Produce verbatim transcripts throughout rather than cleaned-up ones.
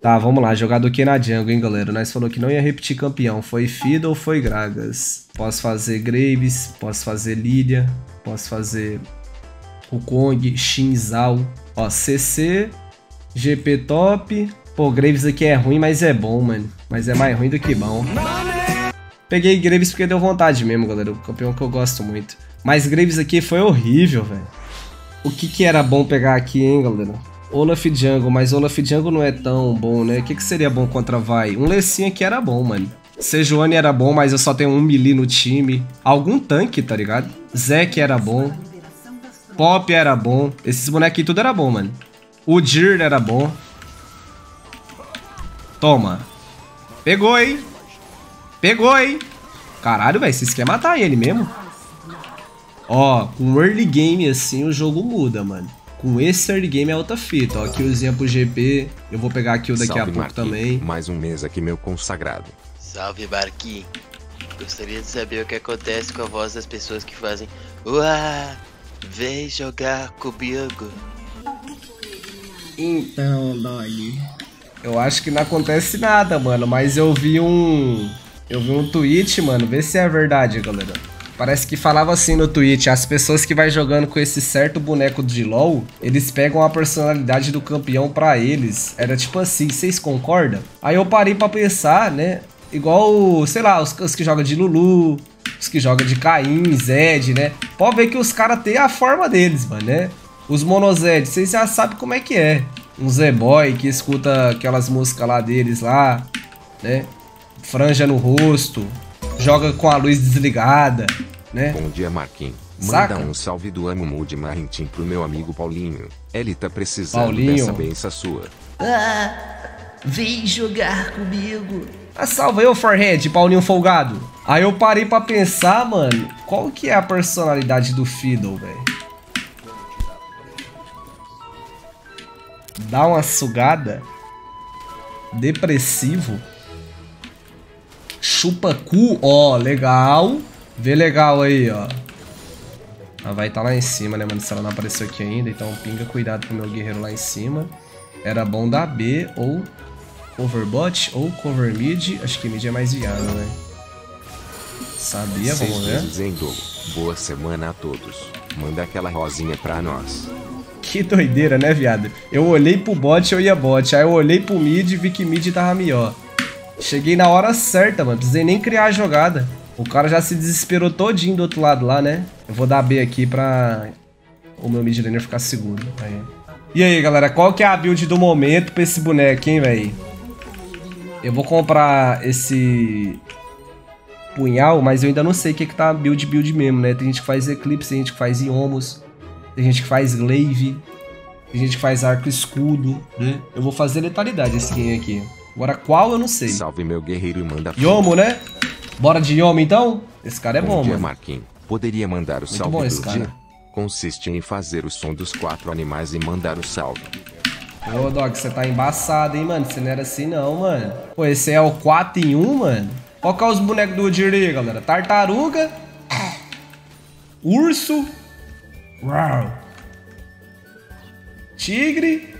Tá, vamos lá. Jogador aqui na jungle, hein, galera. Nós falou que não ia repetir campeão. Foi Fiddle ou foi Gragas? Posso fazer Graves, posso fazer Lilia, posso fazer Wukong, Xin Zhao. Ó, C C, G P top. Pô, Graves aqui é ruim, mas é bom, mano. Mas é mais ruim do que bom. Peguei Graves porque deu vontade mesmo, galera. O campeão que eu gosto muito. Mas Graves aqui foi horrível, velho. O que que era bom pegar aqui, hein, galera? Olaf Jungle, mas Olaf Jungle não é tão bom, né? O que que seria bom contra Vai? Um Lessin aqui era bom, mano. Sejuani era bom, mas eu só tenho um melee no time. Algum tanque, tá ligado? Zek era bom. Pop era bom. Esses bonequinhos tudo era bom, mano. O Jir era bom. Toma. Pegou, hein? Pegou, hein? Caralho, velho. Vocês querem matar ele mesmo? Ó, com early game assim o jogo muda, mano. Com esse early game é outra fita. Ó, killzinha pro G P. Eu vou pegar a kill daqui Salve, a pouco Marquinhos. Também. Mais um mês aqui, meu consagrado. Salve, Marquinhos. Gostaria de saber o que acontece com a voz das pessoas que fazem Uá, vem jogar comigo. Então, dog. Eu acho que não acontece nada, mano. Mas eu vi um... Eu vi um tweet, mano. Vê se é verdade, galera. Parece que falava assim no tweet, as pessoas que vai jogando com esse certo boneco de LoL, eles pegam a personalidade do campeão pra eles. Era tipo assim, vocês concordam? Aí eu parei pra pensar, né? Igual, sei lá, os, os que jogam de Lulu, os que jogam de Caim, Zed, né? Pode ver que os caras têm a forma deles, mano, né? Os Monozed, vocês já sabem como é que é. Um Z-Boy que escuta aquelas músicas lá deles lá, né? Franja no rosto. Joga com a luz desligada, né? Bom dia, Marquinhos. Manda Saca? um salve do Amumu de Marintim pro meu amigo Paulinho. Ele tá precisando Paulinho. dessa benção sua. Ah, vem jogar comigo. Ah, salva eu, Forehead, Paulinho folgado. Aí eu parei pra pensar, mano, qual que é a personalidade do Fiddle, velho? Dá uma sugada. Depressivo. Chupa cu, ó, legal. Vê legal aí, ó. Ela vai estar tá lá em cima, né, mano? Se ela não apareceu aqui ainda, então pinga cuidado pro meu guerreiro lá em cima. Era bom dar B ou cover bot ou cover mid. Acho que mid é mais viável, né? Sabia, vamos ver. Dizendo, boa semana a todos. Manda aquela rosinha pra nós. Que doideira, né, viado? Eu olhei pro bot, eu ia bot. Aí eu olhei pro mid e vi que mid tava melhor. Cheguei na hora certa, mano. Precisei nem criar a jogada. O cara já se desesperou todinho do outro lado lá, né? Eu vou dar B aqui pra o meu mid laner ficar seguro. Aí. E aí, galera, qual que é a build do momento pra esse boneco, hein, velho? Eu vou comprar esse punhal, mas eu ainda não sei o que que tá build build mesmo, né? Tem gente que faz Eclipse, tem gente que faz Iomos, tem gente que faz Glaive, tem gente que faz Arco Escudo, né? Eu vou fazer letalidade esse game aqui. Agora qual eu não sei. Salve meu guerreiro e manda Yomo, né? Bora de Yomo então? Esse cara é bom, bom dia, mano. Marquinhos. Poderia mandar o Muito salve bom do esse cara. dia? Consiste em fazer o som dos quatro animais e mandar o salve. Ô, Dog, você tá embaçado, hein, mano? Você não era assim não, mano. Pô, esse é o quatro em um, mano? Qual que é os bonecos do Udyr aí, galera? Tartaruga. Urso. Uau. Tigre.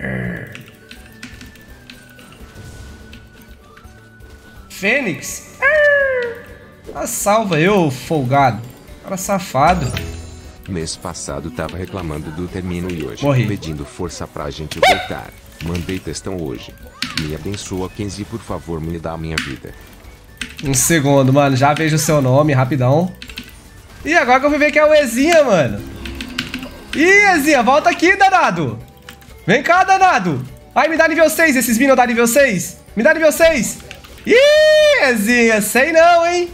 Fênix. Ah, salva eu, folgado. Cara safado. Mês passado tava reclamando do termino e hoje Morri. pedindo força pra gente voltar. Mandei textão hoje. Me abençoa, Kenzie, por favor, me dá a minha vida. Um segundo, mano. Já vejo o seu nome, rapidão. Ih, agora que eu fui ver que é o Ezinha, mano. Ih, Ezinha, volta aqui, danado. Vem cá, danado. Ai, me dá nível seis. Esses minions dá nível seis. Me dá nível seis. Ih, Ezinha, sei não, hein.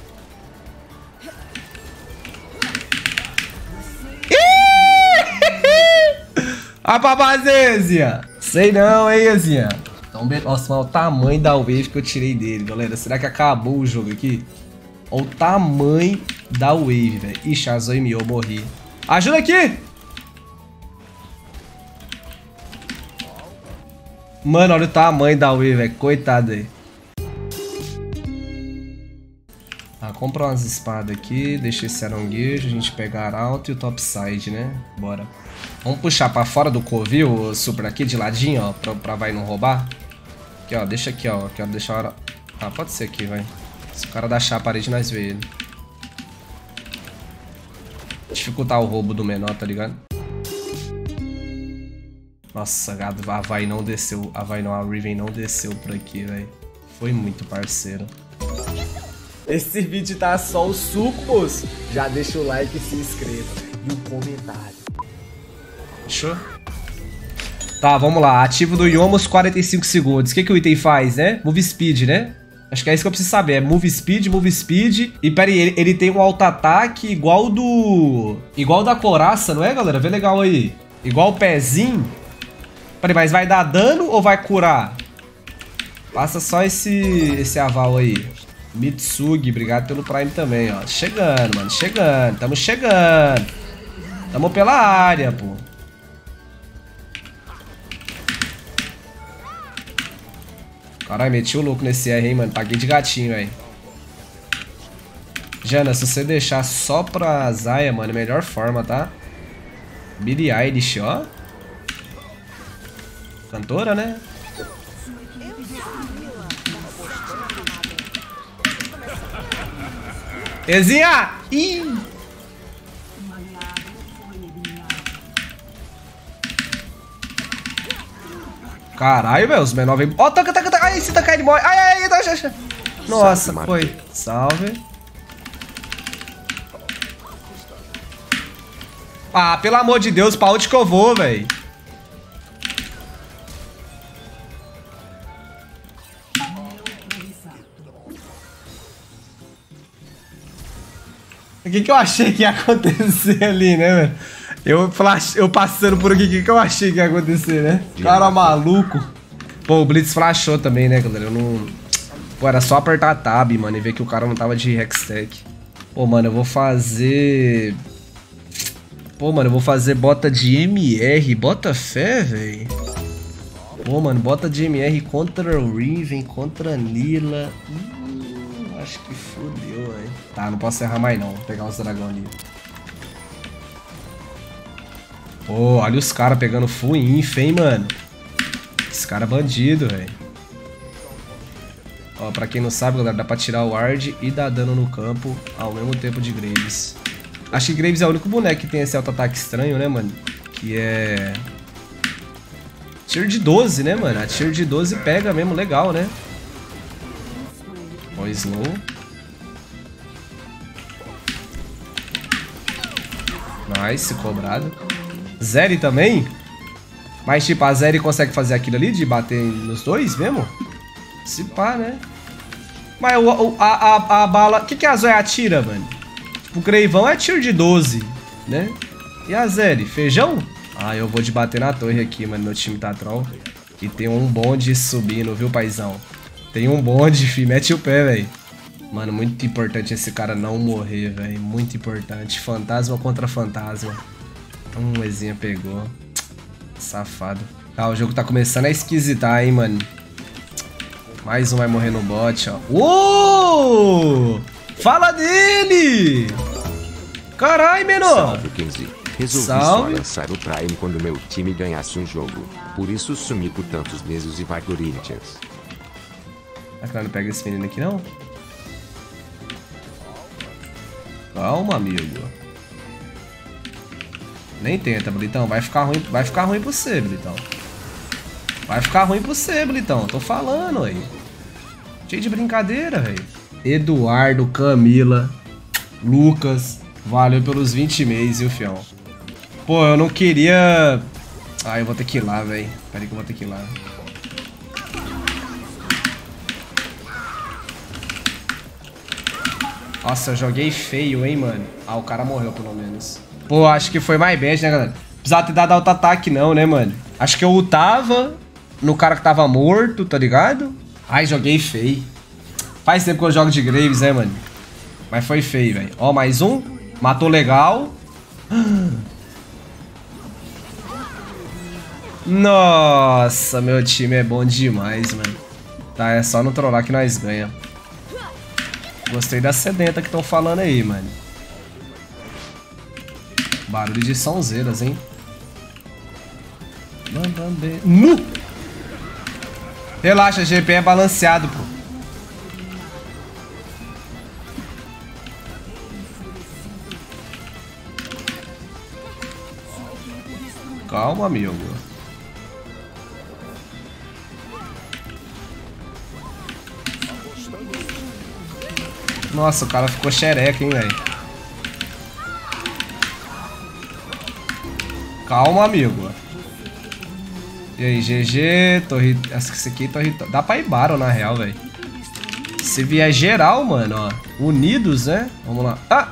A babazência! Sei não, hein, Ezinha? Então, nossa, olha o tamanho da wave que eu tirei dele, galera. Será que acabou o jogo aqui? Olha o tamanho da wave, velho. Ixi, a Zoe miou, morri. Ajuda aqui! Mano, olha o tamanho da wave, velho. Coitado aí. Ah, compra umas espadas aqui. Deixa esse aranguejo. A gente pegar alto e o topside, né? Bora. Vamos puxar pra fora do covil, o Super aqui de ladinho, ó, pra, pra vai não roubar. Aqui, ó. Deixa aqui, ó. Quero deixar a hora... Ah, pode ser aqui, vai. Se o cara deixar a parede, nós vê ele. Dificultar o roubo do menor, tá ligado? Nossa, a Vai não desceu. A Vai não, a Riven não desceu por aqui, velho. Foi muito parceiro. Esse vídeo tá só o suco, moço. Já deixa o like e se inscreva. E um comentário. Fechou? Tá, vamos lá. Ativo do Yomus, quarenta e cinco segundos. O que, que o item faz, né? Move Speed, né? Acho que é isso que eu preciso saber. É Move Speed, Move Speed. E pera aí, ele, ele tem um auto-ataque igual do... Igual da coraça, não é, galera? Vê legal aí. Igual o pezinho. Pera aí, mas vai dar dano ou vai curar? Passa só esse, esse aval aí. Mitsugi, obrigado pelo Prime também, ó. Chegando, mano, chegando. Tamo chegando. Tamo pela área, pô. Caralho, meti o louco nesse R, hein, mano. Paguei de gatinho, velho. Jana, se você deixar só pra Zaya, mano, melhor forma, tá? Billie Eilish, ó. Cantora, né? Ezinha! Ih! Caralho, velho, os menores vêm... Ó, oh, taca, taca, taca. Ai, se tacar ele morre. Ai, ai, ai, ai. Nossa, salve, foi. Salve. Ah, pelo amor de Deus, pra onde que eu vou, velho? O que que eu achei que ia acontecer ali, né, velho? Eu, flash... eu passando por aqui, o que que eu achei que ia acontecer, né? Cara maluco. Pô, o Blitz flashou também, né, galera? Eu não... Pô, era só apertar a tab, mano, e ver que o cara não tava de Hextech. Pô, mano, eu vou fazer... Pô, mano, eu vou fazer bota de M R. Bota fé, velho. Pô, mano, bota de M R contra o Riven, contra a Nila. Hum, acho que fodeu, velho. Tá, não posso errar mais não. Vou pegar os dragão ali. Pô, olha os caras pegando full inf, hein, mano. Esse cara é bandido, velho. Ó, pra quem não sabe, galera, dá pra tirar o ward e dar dano no campo ao mesmo tempo de Graves. Acho que Graves é o único boneco que tem esse auto-ataque estranho, né, mano? Que é... Tier de doze, né, mano? A tier de doze pega mesmo, legal, né? Ó, slow. Nice, cobrado. Zeri também? Mas, tipo, a Zeri consegue fazer aquilo ali de bater nos dois mesmo? Se pá, né? Mas o, o, a, a, a bala... O que, que a Zoe atira, mano? Tipo, o Greivão é tier de doze, né? E a Zeri? Feijão? Ah, eu vou de bater na torre aqui, mano. Meu time tá troll. E tem um bonde subindo, viu, paizão? Tem um bonde, fi. Mete o pé, velho. Mano, muito importante esse cara não morrer, velho. Muito importante. Fantasma contra fantasma. Hum, o Ezinha pegou. Safado. Tá, o jogo tá começando a esquisitar, hein, mano. Mais um vai morrer no bot, ó. Uou! Fala dele! Carai, menor! Salve, Kenzie. Resolvi Salve. só lançar o Prime quando meu time ganhasse um jogo. Por isso sumi por tantos meses e vai Corinthians. Será que ela não pega esse menino aqui, não? Calma, amigo. Nem tenta, Blitão. Vai ficar ruim, vai ficar ruim pra você, Blitão. Vai ficar ruim pra você, Blitão. Tô falando aí. Cheio de brincadeira, velho. Eduardo, Camila, Lucas. Valeu pelos vinte meses, viu, fião? Pô, eu não queria... Ah, eu vou ter que ir lá, velho. Pera aí que eu vou ter que ir lá. Nossa, eu joguei feio, hein, mano. Ah, o cara morreu, pelo menos. Pô, acho que foi mais bad, né, galera? Precisava ter dado auto-ataque não, né, mano? Acho que eu ultava no cara que tava morto, tá ligado? Ai, joguei feio. Faz tempo que eu jogo de Graves, né, mano? Mas foi feio, velho. Ó, mais um. Matou legal. Nossa, meu time é bom demais, mano. Tá, é só não trollar que nós ganha. Gostei da sedenta que estão falando aí, mano. Barulho de sonzeiras, hein? Nu! Relaxa, G P é balanceado, pô. Calma, amigo. Nossa, o cara ficou xereca, hein, velho. Calma, amigo. E aí, G G, torre... Esse aqui é torre... Dá pra ir Baron, na real, velho. Se vier geral, mano, ó. Unidos, né? Vamos lá. Ah!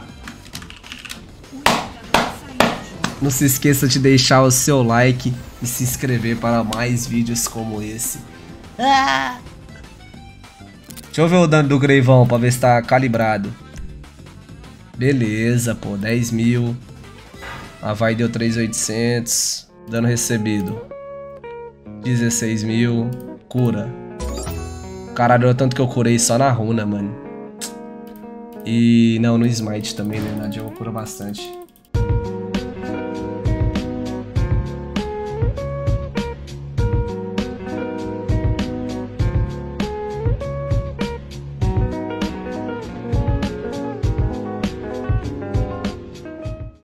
Não se esqueça de deixar o seu like e se inscrever para mais vídeos como esse. Ah! Deixa eu ver o dano do Greivão pra ver se tá calibrado. Beleza, pô, dez mil. A vai deu três mil e oitocentos. Dano recebido dezesseis mil. Cura. Caralho, tanto que eu curei só na runa, mano. E não, no smite também, né? Na Jungle cura bastante.